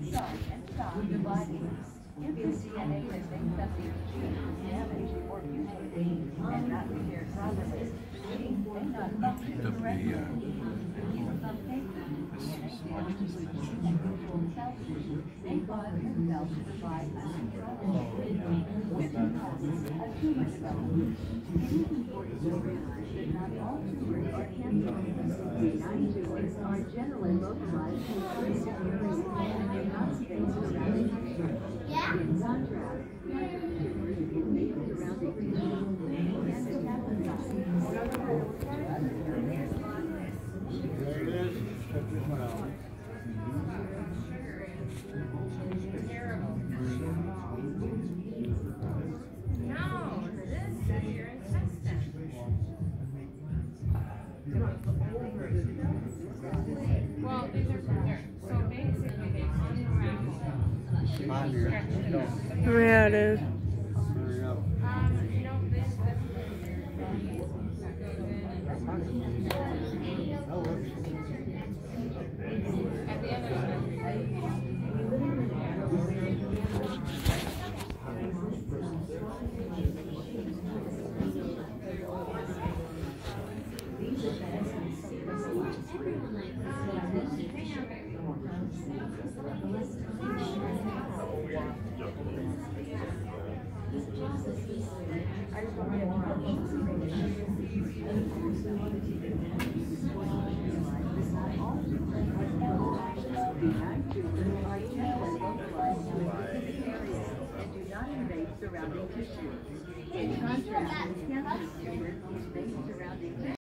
inside and stop dividing. If the DNA has made something damaged or mutated and not repaired properly, the gene may not function correctly. In some cases, DNA cells may cause themselves to divide uncontrollably. This can cause a tumor development. It is important to realize that not all tumors are cancerous. Benign tumors are generally localized in specific areas and may not stay surrounding tissue. In contrast, cancer tumors invade surrounding tissue and metastasize or grow to other areas. There it is. Check this one out. Terrible. No, this is your intestine. Well, these are from dirt. So basically, they unravel On here. Yeah, it is. Hurry up. No, this that goes in Oh, whoops. and at the other side. Benign tumors are generally localized to specific areas and do not invade surrounding tissue. In contrast, cancer tumors invade surrounding tissue.